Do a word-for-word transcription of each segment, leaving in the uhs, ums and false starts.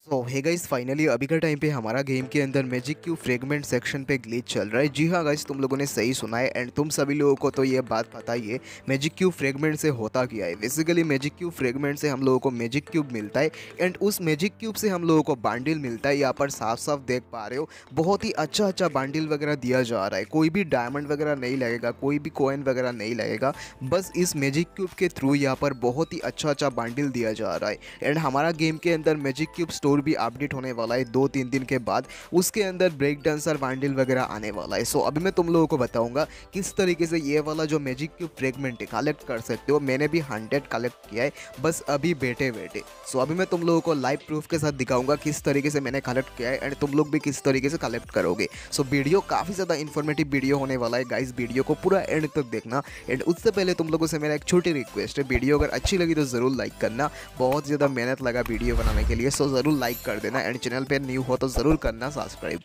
सो hey guys, finally अभी का time पे हमारा गेम के अंदर मैजिक क्यूब फ्रेगमेंट सेक्शन पे ग्लिच चल रहा है। जी हाँ गाइस, तुम लोगों ने सही सुना है एंड तुम सभी लोगों को तो ये बात पता ही है मैजिक क्यूब फ्रेगमेंट से होता क्या है। बेसिकली मैजिक क्यूब फ्रेगमेंट से हम लोगों को मैजिक क्यूब मिलता है एंड उस मैजिक क्यूब से हम लोगों को बांडिल मिलता है। यहाँ पर साफ साफ देख पा रहे हो, बहुत ही अच्छा अच्छा बांडिल वगैरह दिया जा रहा है। कोई भी डायमंड वगैरह नहीं लगेगा, कोई भी कॉइन वगैरह नहीं लगेगा, बस इस मैजिक क्यूब के थ्रू यहाँ पर बहुत ही अच्छा अच्छा बांडिल दिया जा रहा है। एंड हमारा गेम के अंदर मैजिक क्यूब स्टोर भी अपडेट होने वाला है दो तीन दिन के बाद। उसके अंदर ब्रेक डांसर बांडिल वगैरह आने वाला है। सो अभी मैं तुम लोगों को बताऊंगा किस तरीके से ये वाला जो मैजिक क्यूब फ्रेगमेंट है कलेक्ट कर सकते हो। मैंने भी हंड्रेड कलेक्ट किया है बस अभी बैठे बैठे। सो अभी मैं तुम लोगों को लाइव प्रूफ के साथ दिखाऊंगा किस तरीके से मैंने कलेक्ट किया है एंड तुम लोग भी किस तरीके से कलेक्ट करोगे। सो वीडियो काफ़ी ज़्यादा इन्फॉर्मेटिव वीडियो होने वाला है गाइस, वीडियो को पूरा एंड तक देखना। एंड उससे पहले तुम लोगों से मेरा एक छोटी रिक्वेस्ट है, वीडियो अगर अच्छी लगी तो ज़रूर लाइक करना। बहुत ज़्यादा मेहनत लगा वीडियो बनाने के लिए, सो ज़रूर लाइक कर देना एंड चैनल पे न्यू हो तो ज़रूर करना सब्सक्राइब।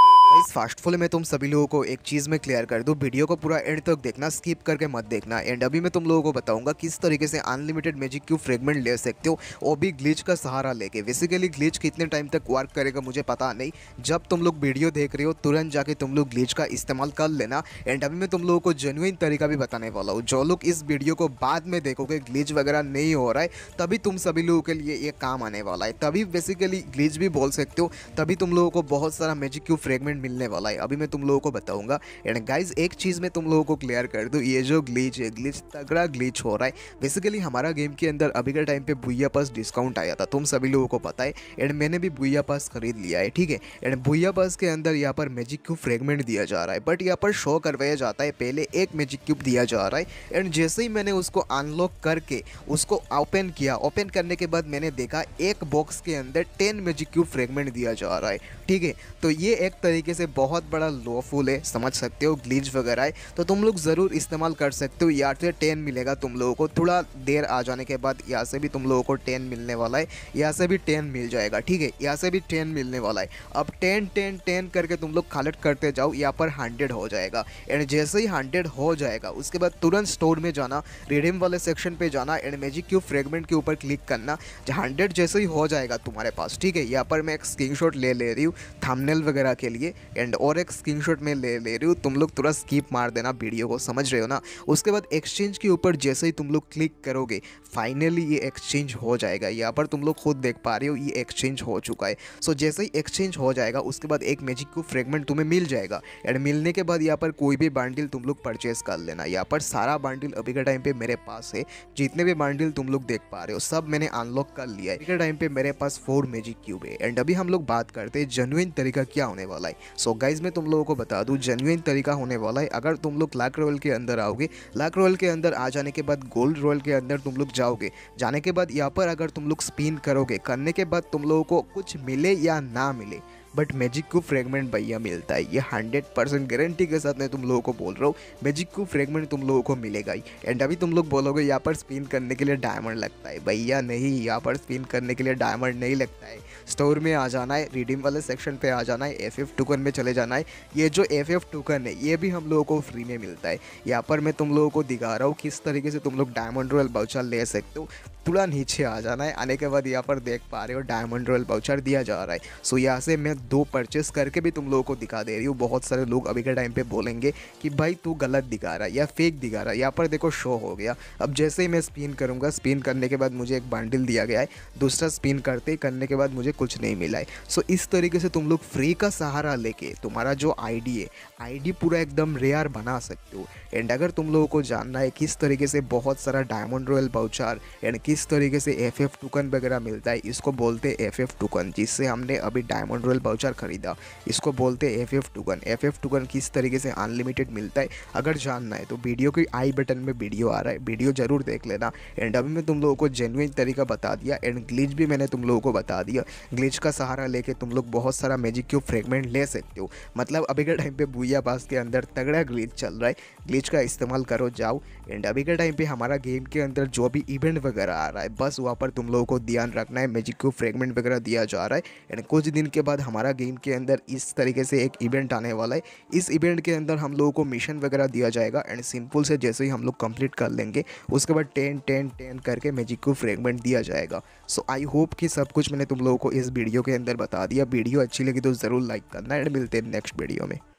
इस फास्ट फॉलो में तुम सभी लोगों को एक चीज़ में क्लियर कर दूं, वीडियो को पूरा एंड तक देखना, स्किप करके मत देखना। एंड अभी मैं तुम लोगों को बताऊंगा किस तरीके से अनलिमिटेड मैजिक क्यूब फ्रेगमेंट ले सकते हो, वो भी ग्लिच का सहारा लेके। बेसिकली ग्लिच कितने टाइम तक वर्क करेगा मुझे पता नहीं, जब तुम लोग वीडियो देख रहे हो तुरंत जाके तुम लोग ग्लिच का इस्तेमाल कर लेना। एंड अभी मैं तुम लोगों को जेन्युइन तरीका भी बताने वाला हूँ। जो लोग इस वीडियो को बाद में देखोगे, ग्लिच वगैरह नहीं हो रहा है, तभी तुम सभी लोगों के लिए ये काम आने वाला है। तभी बेसिकली ग्लिच भी बोल सकते हो, तभी तुम लोगों को बहुत सारा मैजिक क्यूब फ्रेगमेंट मिलने वाला है। अभी मैं तुम लोगों को बताऊंगा। एंड गाइज एक चीज़ मैं तुम लोगों को क्लियर कर दूं, ये जो ग्लिच है, ग्लिच तगड़ा ग्लिच हो रहा है। बेसिकली हमारा गेम के अंदर अभी के टाइम पे भूया पास डिस्काउंट आया था, तुम सभी लोगों को पता है। एंड मैंने भी भूया पास खरीद लिया है, ठीक है। एंड भूया पास के अंदर यहाँ पर मैजिक क्यूब फ्रेगमेंट दिया जा रहा है, बट यहाँ पर शो करवाया जाता है पहले एक मैजिक क्यूब दिया जा रहा है। एंड जैसे ही मैंने उसको अनलॉक करके उसको ओपन किया, ओपन करने के बाद मैंने देखा एक बॉक्स के अंदर टेन मैजिक क्यूब फ्रेगमेंट दिया जा रहा है, ठीक है। तो ये एक तरीके से बहुत बड़ा लॉफुल है, समझ सकते हो, ग्लिच वगैरह है, तो तुम लोग ज़रूर इस्तेमाल कर सकते हो। यहाँ से टेन मिलेगा तुम लोगों को, थोड़ा देर आ जाने के बाद यहाँ से भी तुम लोगों को टेन मिलने वाला है, यहाँ से भी टेन मिल जाएगा, ठीक है। यहाँ से भी टेन मिलने वाला है। अब टेन टेन टेन करके तुम लोग कलेक्ट करते जाओ, यहाँ पर हंड्रेड हो जाएगा। एंड जैसे ही हंड्रेड हो जाएगा उसके बाद तुरंत स्टोर में जाना, रिडीम वाले सेक्शन पे जाना एंड मैजिक क्यूब फ्रेगमेंट के ऊपर क्लिक करना। हंड्रेड जैसे ही हो जाएगा तुम्हारे पास, ठीक है। यहाँ पर मैं एक स्क्रीनशॉट ले ले रही हूँ थंबनेल वगैरह के लिए, एंड और एक स्क्रीनशॉट में ले ले रही हूँ। तुम लोग तुरंत स्किप मार देना वीडियो को, समझ रहे हो ना। उसके बाद एक्सचेंज के ऊपर जैसे ही तुम लोग क्लिक करोगे, फाइनली ये एक्सचेंज हो जाएगा। यहाँ पर तुम लोग खुद देख पा रहे हो ये एक्सचेंज हो चुका है। सो जैसे ही एक्सचेंज हो जाएगा उसके बाद एक मैजिक क्यूब फ्रेगमेंट तुम्हें मिल जाएगा। एंड मिलने के बाद यहाँ पर कोई भी बांडिल तुम लोग परचेस कर लेना। यहाँ पर सारा बांडिल अभी के टाइम पे मेरे पास है, जितने भी बांडिल तुम लोग देख पा रहे हो सब मैंने अनलॉक कर लिया है। अभी के टाइम पे मेरे पास फोर मैजिक क्यूब है। एंड अभी हम लोग बात करते हैं जेन्युइन तरीका क्या होने वाला है। सो गाइज मैं तुम लोगों को बता दूं, जेन्युइन तरीका होने वाला है। अगर तुम लोग लाक रॉयल के अंदर आओगे, लाक रॉयल के अंदर आ जाने के बाद गोल्ड रॉयल के अंदर तुम लोग जाओगे, जाने के बाद यहाँ पर अगर तुम लोग स्पिन करोगे, करने के बाद तुम लोगों को कुछ मिले या ना मिले, बट मैजिक क्यूब फ्रेगमेंट भैया मिलता है। ये हंड्रेड परसेंट गारंटी के साथ मैं तुम लोगों को बोल रहा हूँ, मैजिक क्यूब फ्रेगमेंट तुम लोगों को मिलेगा ही। एंड अभी तुम लोग बोलोगे यहाँ पर स्पिन करने के लिए डायमंड लगता है, भैया नहीं, यहाँ पर स्पिन करने के लिए डायमंड नहीं लगता है। स्टोर में आ जाना है, रिडीम वाले सेक्शन पे आ जाना है, एफ एफ टोकन में चले जाना है। ये जो एफ एफ टोकन है ये भी हम लोगों को फ्री में मिलता है। यहाँ पर मैं तुम लोगों को दिखा रहा हूँ किस तरीके से तुम लोग डायमंड रॉयल वाउचर ले सकते हो। थोड़ा नीचे आ जाना है, आने के बाद यहाँ पर देख पा रहे हो डायमंड रॉयल वाउचर दिया जा रहा है। सो यहाँ से मैं दो परचेस करके भी तुम लोगों को दिखा दे रही हूँ। बहुत सारे लोग अभी के टाइम पे बोलेंगे कि भाई तू गलत दिखा रहा है या फेक दिखा रहा है। यहाँ पर देखो शो हो गया। अब जैसे ही मैं स्पिन करूँगा, स्पिन करने के बाद मुझे एक बंडल दिया गया है, दूसरा स्पिन करते करने के बाद मुझे कुछ नहीं मिला है। सो इस तरीके से तुम लोग फ्री का सहारा लेके तुम्हारा जो आईडी है, आईडी पूरा एकदम रेयर बना सकते हो। एंड अगर तुम लोगों को जानना है किस तरीके से बहुत सारा डायमंड रॉयल वाउचर एंड किस तरीके से एफ एफ टोकन वगैरह मिलता है, इसको बोलते हैं एफ एफ टोकन, जिससे हमने अभी डायमंड रॉयल वाउचर खरीदा, इसको बोलते हैं F F token. F F token किस तरीके से अनलिमिटेड मिलता है, अगर जानना है तो वीडियो के आई बटन में वीडियो आ रहा है, वीडियो जरूर देख लेना। एंड अभी मैं तुम लोगों को जेन्युइन तरीका बता दिया एंड ग्लिच भी मैंने तुम लोगों को बता दिया। ग्लिच का सहारा लेके तुम लोग बहुत सारा मैजिक क्यूब फ्रेगमेंट ले सकते हो। मतलब अभी के टाइम पे भूया पास के अंदर तगड़ा ग्लिच चल रहा है, ग्लिच का इस्तेमाल करो जाओ। एंड अभी के टाइम पे हमारा गेम के अंदर जो भी इवेंट वगैरह आ रहा है, बस वहाँ पर तुम लोगों को ध्यान रखना है। मैजिक क्यूब फ्रेगमेंट वगैरह दिया जा रहा है एंड कुछ दिन के बाद हमारा गेम के अंदर इस तरीके से एक इवेंट आने वाला है। इस इवेंट के अंदर हम लोगों को मिशन वगैरह दिया जाएगा एंड सिंपल से जैसे ही हम लोग कंप्लीट कर लेंगे उसके बाद टेन टेन टेन करके मैजिक क्यूब फ्रेगमेंट दिया जाएगा। सो आई होप कि सब कुछ मैंने तुम लोगों को इस वीडियो के अंदर बता दिया। वीडियो अच्छी लगी तो ज़रूर लाइक करना एंड मिलते हैं नेक्स्ट वीडियो में।